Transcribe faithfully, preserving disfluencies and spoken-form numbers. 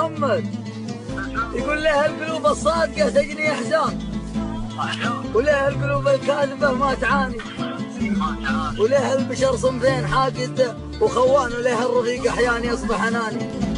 محمد يقول ليه القلوب الصادقة تجني إحزان، وليه القلوب الكاذبة ما تعاني، وليه البشر صنفين حاقد وخوان، وليه الرفيق أحيانا يصبح أناني.